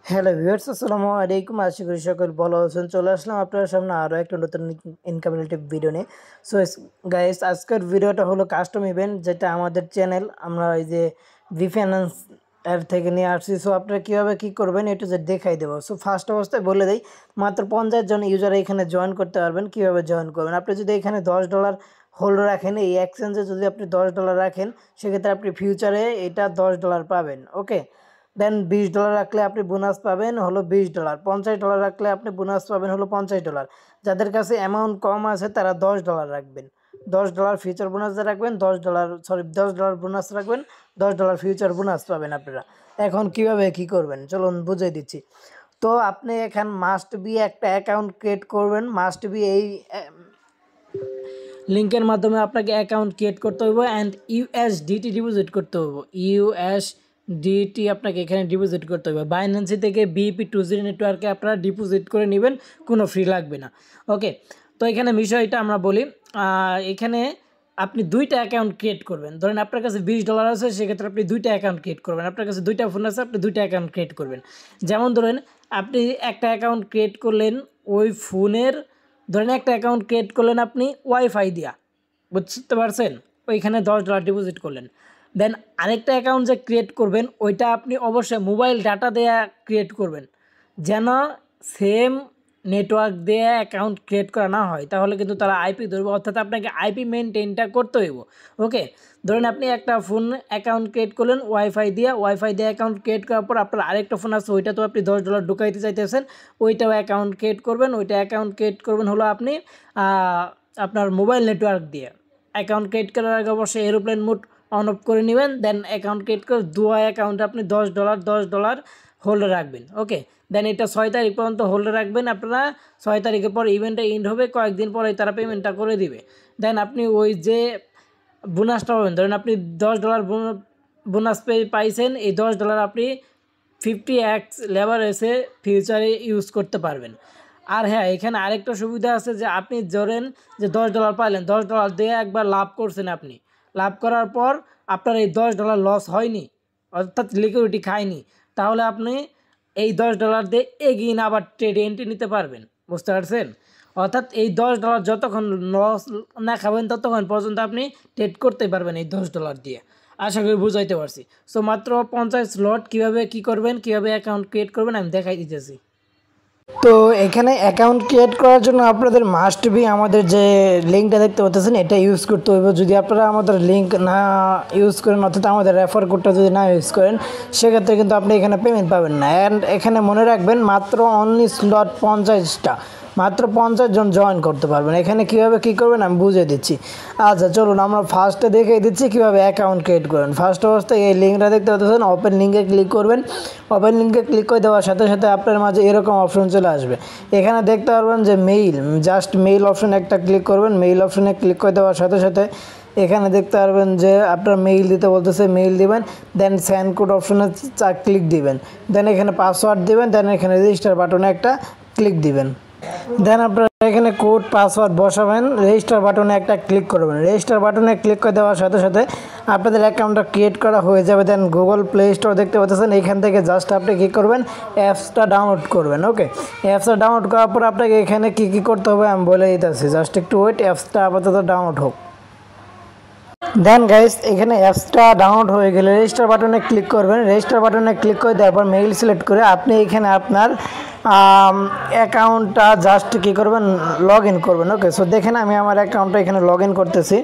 Hello viewers, আসসালামু আলাইকুম। আশা করি সকল ভালো আছেন। চলে আসলাম আপনার সামনে আরও একটা নতুন ইনকাম রিলেটেড ভিডিও নিয়ে। সো গাইস, আজকের ভিডিওটা হলো কাস্টম ইভেন্ট, যেটা আমাদের চ্যানেল আমরা এই যে বিফিন্যান্স এর থেকে নিয়ে আসছি। সো আপনারা কীভাবে কী করবেন একটু যে দেখাই দেবো। সো ফার্স্ট অবস্থায় বলে দিই, মাত্র 50 জন ইউজার এখানে জয়েন করতে পারবেন। কীভাবে জয়েন করবেন? আপনি যদি এখানে $10 হোল্ড রাখেন, এই এক্সচেঞ্জে যদি আপনি $10 রাখেন, সেক্ষেত্রে আপনি ফিউচারে এটা $10 পাবেন। ওকে, দেন $20 রাখলে আপনি বোনাস পাবেন হলো $20, $50 রাখলে আপনি বোনাস পাবেন হলো $50। যাদের কাছে অ্যামাউন্ট কম আছে তারা $10 রাখবেন, $10 ফিউচার বোনাস রাখবেন, $10 বোনাস রাখবেন, $10 ফিউচার বোনাস পাবেন আপনারা। এখন কিভাবে কি করবেন চলুন বুঝিয়ে দিচ্ছি। তো আপনি এখান মাস্ট বি একটা অ্যাকাউন্ট ক্রিয়েট করবেন, মাস্ট বি এই লিঙ্কের মাধ্যমে আপনাকে অ্যাকাউন্ট ক্রিয়েট করতে হবে অ্যান্ড ইউএসডিটি ডিপোজিট করতে হবে। ইউএসডিটি আপনাকে এখানে ডিপোজিট করতে হবে। বাইন্যান্সি থেকে BP20 নেটওয়ার্কে আপনারা ডিপোজিট করে নেবেন, কোনো ফ্রি লাগবে না। ওকে, তো এখানে বিষয়টা আমরা বলি, এখানে আপনি দুইটা অ্যাকাউন্ট ক্রিয়েট করবেন। ধরেন আপনার কাছে $20 আছে, সেক্ষেত্রে আপনি দুইটা অ্যাকাউন্ট ক্রিয়েট করবেন। আপনার কাছে দুইটা ফোন আছে, আপনি দুইটা অ্যাকাউন্ট ক্রিয়েট করবেন। যেমন ধরেন আপনি একটা অ্যাকাউন্ট ক্রিয়েট করলেন ওই ফোনের, ধরেন একটা অ্যাকাউন্ট ক্রিয়েট করলেন আপনি ওয়াইফাই দিয়া, বুঝতে পারছেন? ওইখানে $10 ডিপোজিট করলেন। দেন আরেকটা অ্যাকাউন্ট যে ক্রিয়েট করবেন ওইটা আপনি অবশ্যই মোবাইল ডাটা দেয়া ক্রিয়েট করবেন, যেন সেম নেটওয়ার্ক দিয়ে অ্যাকাউন্ট ক্রিয়েট করা না হয়, তাহলে কিন্তু তারা আইপি ধরবে, অর্থাৎ আপনাকে আইপি মেনটেনটা করতে হইব। ওকে, ধরেন আপনি একটা ফোন অ্যাকাউন্ট ক্রিয়েট করলেন ওয়াইফাই দিয়ে অ্যাকাউন্ট ক্রিয়েট করার পর আপনার আরেকটা ফোন আছে, ওইটা তো আপনি $10 ঢুকাইতে চাইতেছেন, ওইটাও অ্যাকাউন্ট ক্রিয়েট করবেন। অ্যাকাউন্ট ক্রিয়েট করবেন হলো আপনি আপনার মোবাইল নেটওয়ার্ক দিয়ে। অ্যাকাউন্ট ক্রিয়েট করার আগে অবশ্যই এরোপ্লেন মোড অন অফ করে নেবেন। দেন অ্যাকাউন্ট ক্রিয়েট করে অ্যাকাউন্টে আপনি $10 হোল্ডে রাখবেন। ওকে, দেন এটা 6 তারিখ পর্যন্ত হোল্ডে রাখবেন আপনারা। 6 তারিখের পর ইভেন্টটা এন্ড হবে, কয়েকদিন পরে তারা পেমেন্টটা করে দিবে। দেন আপনি ওই যে বোনাসটা পাবেন, ধরেন আপনি $10 বোনাস পাইছেন, এই $10 আপনি 50x লেভারেজে ফিউচারে ইউজ করতে পারবেন। আর হ্যাঁ, এখানে আরেকটা সুবিধা আছে যে আপনি ধরেন যে $10 পাইলেন, $10 দিয়ে একবার লাভ করছেন, আপনি লাভ করার পর আপনার এই $10 লস হয়নি, অর্থাৎ লিকুইডিটি খায়নি, তাহলে আপনি এই $10 দিয়ে এগিয়ে আবার ট্রেডে এন্ট্রি নিতে পারবেন। বুঝতে পারছেন? অর্থাৎ এই $10 যতক্ষণ লস না খাবেন ততক্ষণ পর্যন্ত আপনি ট্রেড করতে পারবেন এই $10 দিয়ে। আশা করি বুঝাইতে পারছি। সো মাত্র 50 স্লট কীভাবে কী করবেন, কীভাবে অ্যাকাউন্ট ক্রিয়েট করবেন আমি দেখাই দিতেছি। তো এখানে অ্যাকাউন্ট ক্রিয়েট করার জন্য আপনাদের মাস্ট বি আমাদের যে লিঙ্কটা দেখতে পাচ্ছেন এটা ইউজ করতে হবে। যদি আপনারা আমাদের লিঙ্ক না ইউজ করেন, অর্থাৎ আমাদের রেফার কোডটা যদি না ইউজ করেন, সেক্ষেত্রে কিন্তু আপনি এখানে পেমেন্ট পাবেন না। অ্যান্ড এখানে মনে রাখবেন মাত্র অনলি স্লট 50টা, মাত্র 50 জন জয়েন করতে পারবেন। এখানে কীভাবে কী করবেন আমি বুঝিয়ে দিচ্ছি। আচ্ছা চলুন আমরা ফার্স্টে দেখিয়ে দিচ্ছি কীভাবে অ্যাকাউন্ট ক্রিয়েট করবেন। ফার্স্ট অবস্থায় এই লিঙ্কটা দেখতে পাচ্ছেন, ওপেন লিঙ্কে ক্লিক করবেন। ওপেন লিঙ্কে ক্লিক করে দেওয়ার সাথে সাথে আপনার মাঝে এরকম অপশন চলে আসবে। এখানে দেখতে পারবেন যে মেইল, জাস্ট মেইল অপশন একটা ক্লিক করবেন। মেইল অপশনে ক্লিক করে দেওয়ার সাথে সাথে এখানে দেখতে পারবেন যে আপনার মেইল দিতে বলতেছে, মেইল দিবেন। দেন সেন্ড কোড অপশনে ক্লিক দিবেন। দেন এখানে পাসওয়ার্ড দিবেন। দেন এখানে রেজিস্টার বাটনে একটা ক্লিক দিবেন। দেন আপনারা এখানে কোড পাসওয়ার্ড বসাবেন, রেজিস্টার বাটনে একটা ক্লিক করবেন। রেজিস্টার বাটনে ক্লিক করে দেওয়ার সাথে সাথে আপনাদের অ্যাকাউন্টটা ক্রিয়েট করা হয়ে যাবে। দেন গুগল প্লে স্টোর দেখতে পাচ্ছেন, এখান থেকে জাস্ট আপনি কী করবেন, অ্যাপসটা ডাউনলোড করবেন। ওকে, অ্যাপসটা ডাউনলোড করার পর আপনাকে এখানে কী কী করতে হবে আমি বলে দিতেছি, জাস্ট একটু ওয়েট, অ্যাপসটা আপাতত ডাউনলোড হোক। দেন গাইস, এখানে অ্যাপসটা ডাউনলোড হয়ে গেলে রেজিস্টার বাটনে ক্লিক করবেন। রেজিস্টার বাটনে ক্লিক করে দেওয়ার পর মেইল সিলেক্ট করে আপনি এখানে আপনার অ্যাকাউন্টটা জাস্ট কী করবেন, লগ ইন করবেন। ওকে, সো দেখেন আমি আমার অ্যাকাউন্টটা এখানে লগ ইন করতেছি।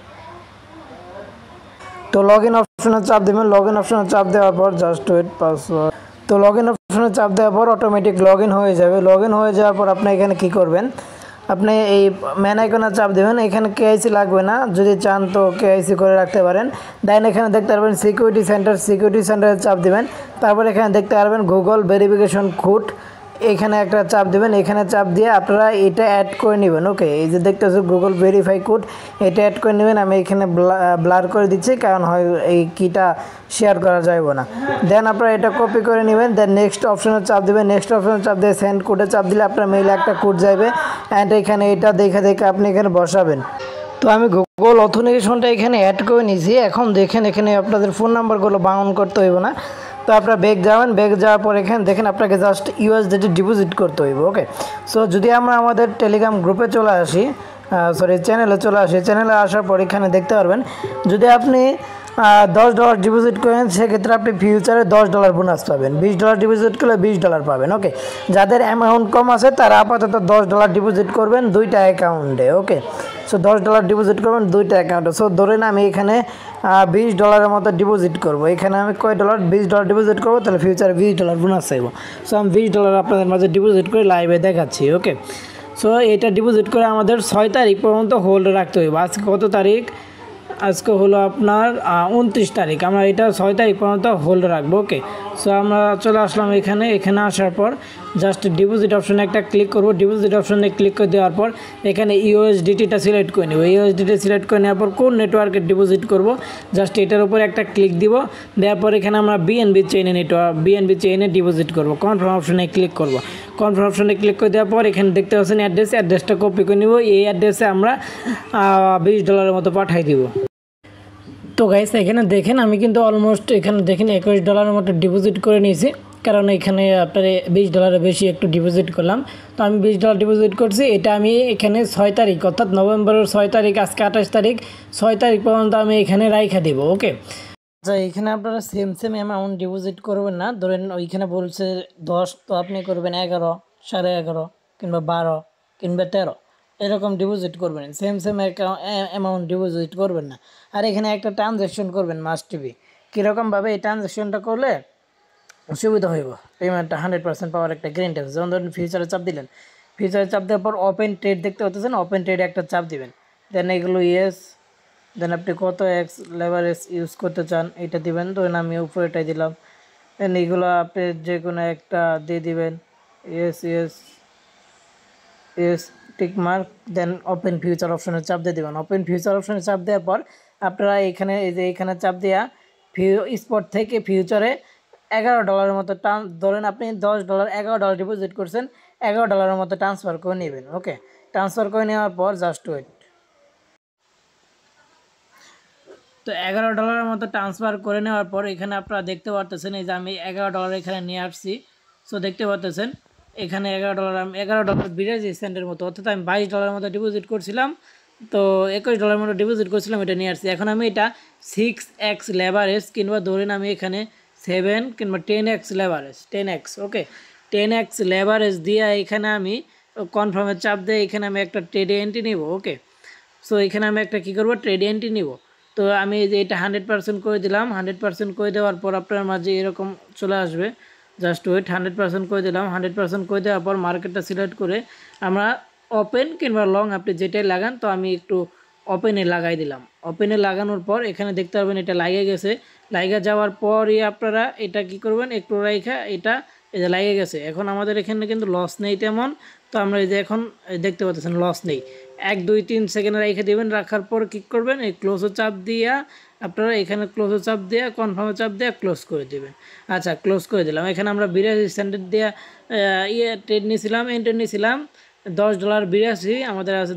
তো লগ ইন অপশনে চাপ দেবেন। লগ ইন অপশনে চাপ দেওয়ার পর জাস্ট ওয়েট, পাসওয়ার্ড, তো লগ ইন অপশনে চাপ দেওয়ার পর অটোমেটিক লগ ইন হয়ে যাবে। লগ ইন হয়ে যাওয়ার পর আপনি এখানে কী করবেন, আপনি এই ম্যান আইকনে চাপ দেবেন। এখানে KYC লাগবে না, যদি চান তো KYC করে রাখতে পারেন। দেন এখানে দেখতে পারবেন সিকিউরিটি সেন্টারে চাপ দেবেন। তারপর এখানে দেখতে পারবেন গুগল ভেরিফিকেশন কোড, এখানে একটা চাপ দেবেন। এখানে চাপ দিয়ে আপনারা এটা অ্যাড করে নেবেন। ওকে, এই যে দেখতেছেন গুগল ভেরিফাই কোড, এটা অ্যাড করে নেবেন। আমি এখানে ব্লার করে দিচ্ছি, কারণ হয় এই কিটা শেয়ার করা যাবে না। দেন আপনারা এটা কপি করে নেবেন। দেন নেক্সট অপশনে চাপ দেবেন। নেক্সট অপশনে চাপ দিয়ে সেন্ড কোডে চাপ দিলে আপনার মেইলে একটা কোড যাবে। অ্যান্ড এখানে এটা দেখে আপনি এখানে বসাবেন। তো আমি গুগল অথেন্টিকেশনটা এখানে অ্যাড করে নিয়েছি। এখন দেখেন এখানে আপনাদের ফোন নাম্বারগুলো বাউন্ড করতে হইব না, তো আপনারা ব্যাক যাবেন, ব্যাক যাওয়ার পর এখানে দেখেন আপনাকে জাস্ট ইউএসডিটি ডিপোজিট করতে হইব। ওকে, সো যদি আমরা আমাদের টেলিগ্রাম গ্রুপে চলে আসি, চ্যানেলে চলে আসি, চ্যানেলে আসার পর এখানে দেখতে পারবেন যদি আপনি $10 ডিপোজিট করেন সেক্ষেত্রে আপনি ফিউচারে $10 বোনাস পাবেন, $20 ডিপোজিট করলে $20 পাবেন। ওকে, যাদের অ্যামাউন্ট কম আছে তারা আপাতত $10 ডিপোজিট করবেন 2টা অ্যাকাউন্টে। ওকে, সো $10 ডিপোজিট করবেন 2টা অ্যাকাউন্টে। সো ধরেন আমি এখানে $20 মতো ডিপোজিট করব, এখানে আমি কয় ডলার $20 ডিপোজিট করবো, তাহলে ফিউচারে $20 বোনাস চাইব। সো আমি $20 আপনাদের মাঝে ডিপোজিট করে লাইভে দেখাচ্ছি। ওকে, সো এটা ডিপোজিট করে আমাদের 6 তারিখ পর্যন্ত হোল্ড রাখতে হইব। আজকে কত তারিখ? আজকে হলো আপনার 29 তারিখ। আমরা এটা 6 তারিখ পর্যন্ত হোল্ড রাখবো। ওকে, সো আমরা চলে আসলাম এখানে আসার পর জাস্ট ডিপোজিট অপশনে একটা ক্লিক করব। ডিপোজিট অপশনে ক্লিক করে দেওয়ার পর এখানে ইউএসডিটিটা সিলেক্ট করে নেব। ইউএসডিটি সিলেক্ট করে নেওয়ার পর কোন নেটওয়ার্কে ডিপোজিট করব জাস্ট এটার উপর একটা ক্লিক দিব। দেওয়ার পর এখানে আমরা বিএনবি চেইনে ডিপোজিট করব। কনফার্ম অপশনে ক্লিক করব। কনফার্ম অপশনে ক্লিক করে দেওয়ার পর এখানে দেখতে পাচ্ছেন অ্যাড্রেসটা কপি করে নিব। এই অ্যাড্রেসে আমরা $20 মতো পাঠাই দিব। তো গাইস এখানে দেখেন আমি কিন্তু অলমোস্ট এখানে দেখেন $21 মতো ডিপোজিট করে নিয়েছি, কারণ এখানে আপনার $20 বেশি একটু ডিপোজিট করলাম। তো আমি $20 ডিপোজিট করছি। এটা আমি এখানে 6 তারিখ অর্থাৎ নভেম্বরের 6 তারিখ, আজকে 28 তারিখ, 6 তারিখ পর্যন্ত আমি এখানে রাইখা দেবো। ওকে, আচ্ছা এখানে আপনারা সেম অ্যামাউন্ট ডিপোজিট করবেন না। ধরেন ওইখানে বলছে 10, তো আপনি করবেন 11, 11.5 কিংবা 12 কিংবা 13 এরকম ডিপোজিট করবেন। সেম অ্যামাউন্ট ডিপোজিট করবেন না। আর এখানে একটা ট্রানজ্যাকশন করবেন মাস্ট বি। কীরকমভাবে এই ট্রানজ্যাকশনটা করলে সুবিধা হইব, পেমেন্টটা 100% পাওয়ার একটা গ্যারেন্টি আছে। যেমন ধরুন ফিউচারে চাপ দিলেন, ফিউচারে চাপ দেওয়ার পর ওপেন ট্রেড দেখতে পাচ্ছেন, ওপেন ট্রেডে একটা চাপ দিবেন। দেন এগুলো ইয়েস, দেন আপনি কত এক্স লেভারেজ ইউজ করতে চান এটা দিবেন। ধরেন আমি উপরেটাই দিলাম। দেন এইগুলো আপনি যে কোনো একটা দিয়ে দিবেন, yes tick mark. Then open future অপশনে চাপ দিয়ে দেবেন। ওপেন ফিউচার অপশনে চাপ দেওয়ার পর আপনারা এখানে এই যে এখানে চাপ দেওয়া স্পট থেকে ফিউচারে $11 মতো ধরেন আপনি $10 $11 ডিপোজিট করছেন, $11 মতো ট্রান্সফার করে নেবেন। ওকে, ট্রান্সফার করে নেওয়ার পর জাস্ট ওয়েট। তো $11 মতো ট্রান্সফার করে নেওয়ার পর এখানে আপনারা দেখতে পারতেছেন এই যে আমি $11 এখানে নিয়ে আসছি। সো দেখতে পারতেছেন এখানে $11 আমি $11.82 মতো, অর্থাৎ আমি $22 মতো ডিপোজিট করছিলাম। তো $21 মতো ডিপোজিট করছিলাম, এটা নিয়ে আসছি। এখন আমি এটা 6x লেভারেজ কিংবা ধরেন আমি এখানে 7 কিংবা 10x লেভারেজ 10x। ওকে, 10x লেভারেজ দিয়ে এখানে আমি কনফার্মের চাপ দিয়ে এখানে আমি একটা ট্রেডে এন্ট্রি নিব। ওকে, সো এখানে আমি একটা কী করবো, ট্রেডে এন্ট্রি নিব। তো আমি যে এটা 100% করে দিলাম। 100% করে দেওয়ার পর আপনার মাঝে এরকম চলে আসবে, জাস্ট ওয়েট। 100% করে দিলাম। 100% করে দেওয়ার পর মার্কেটটা সিলেক্ট করে আমরা ওপেন কিংবা লং আপনি যেটাই লাগান, তো আমি একটু ওপেনে লাগাই দিলাম। ওপেনে লাগানোর পর এখানে দেখতে পাবেন এটা লাগিয়ে গেছে। লাগিয়ে যাওয়ার পরই আপনারা এটা কি করবেন, একটু রাইখা এটা এই যে লাগিয়ে গেছে। এখন আমাদের এখানে কিন্তু লস নেই তেমন। তো আমরা এই যে এখন দেখতে পাচ্ছেন লস নেই। 1-2-3 সেকেন্ড রেখে দেবেন। রাখার পর কী করবেন, এই ক্লোজও চাপ দিয়া আপনারা এখানে ক্লোজও চাপ দেওয়া কনফার্মে চাপ দেওয়া ক্লোজ করে দেবেন। আচ্ছা, ক্লোজ করে দিলাম। এখানে আমরা 82 সেন্টের দেওয়া ট্রেড নিয়েছিলাম, এন্ট্রি নিয়েছিলাম $10.82, আমাদের আছে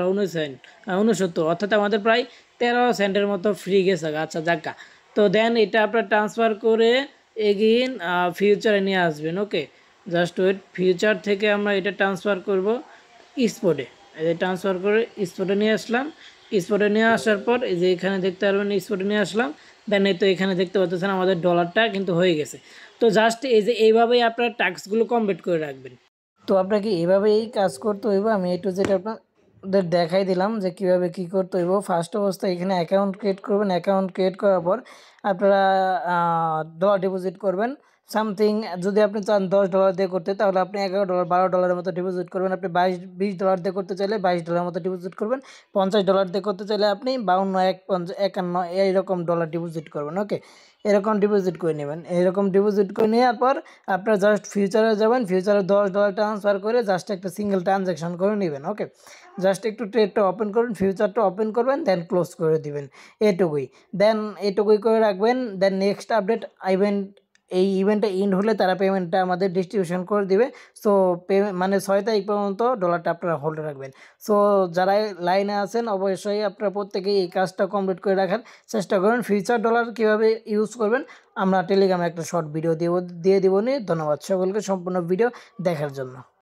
$10.69, অর্থাৎ আমাদের প্রায় 13 সেন্টের মতো ফ্রি গেছে। আচ্ছা যাকা, তো দেন এটা আপনার ট্রান্সফার করে এগেইন ফিউচারে নিয়ে আসবেন। ওকে, জাস্ট ওয়েট। ফিউচার থেকে আমরা এটা ট্রান্সফার করব স্পটে। এই যে ট্রান্সফার করে স্পটে নিয়ে আসলাম। স্পটে নিয়ে আসার পর এই যে এখানে দেখতে পারবেন স্পটে নিয়ে আসলাম। দেন এই তো এখানে দেখতে পাচ্ছেন আমাদের ডলারটা কিন্তু হয়ে গেছে। তো জাস্ট এই যে এইভাবেই আপনার টাস্কগুলো কমপ্লিট করে রাখবেন। তো আপনাকে এইভাবেই কাজ করতে হইব। আমি এই টু জেড আপনাদের দেখাই দিলাম যে কীভাবে কী করতে হইব। ফার্স্ট অবস্থায় এখানে অ্যাকাউন্ট ক্রিয়েট করবেন। অ্যাকাউন্ট ক্রিয়েট করার পর আপনারা ডলার ডিপোজিট করবেন সামথিং। যদি আপনি চান $10 দিয়ে করতে, তাহলে আপনি $11 $12 মতো ডিপোজিট করবেন। আপনি $20 দিয়ে করতে চাইলে $22 মতো ডিপোজিট করবেন। $50 দিয়ে করতে চাইলে আপনি 52, 51 এইরকম ডলার ডিপোজিট করবেন। ওকে, এরকম ডিপোজিট করে নেবেন। এরকম ডিপোজিট করে নেওয়ার পর আপনারা জাস্ট ফিউচারে যাবেন। ফিউচারে $10 ট্রান্সফার করে জাস্ট একটা সিঙ্গেল ট্রানজ্যাকশন করে নেবেন। ওকে, জাস্ট একটু ট্রেডটা ওপেন করবেন, ফিউচারটা ওপেন করবেন, দেন ক্লোজ করে দিবেন। এটুকুই করে রাখবেন। দেন নেক্সট আপডেট ইভেন্ট এই ইভেন্টটা এন্ড হলে তারা পেমেন্টটা আমাদের ডিস্ট্রিবিউশন করে দিবে। সো মানে 6 তারিখ পর্যন্ত ডলারটা আপনারা হোল্ড রাখবেন। সো যারা লাইনে আছেন অবশ্যই আপনারা প্রত্যেকেই এই কাজটা কমপ্লিট করে রাখার চেষ্টা করবেন। ফিউচার ডলার কীভাবে ইউজ করবেন আমরা টেলিগ্রামে একটা শর্ট ভিডিও দিয়ে দেবো নি। ধন্যবাদ সকলকে সম্পূর্ণ ভিডিও দেখার জন্য।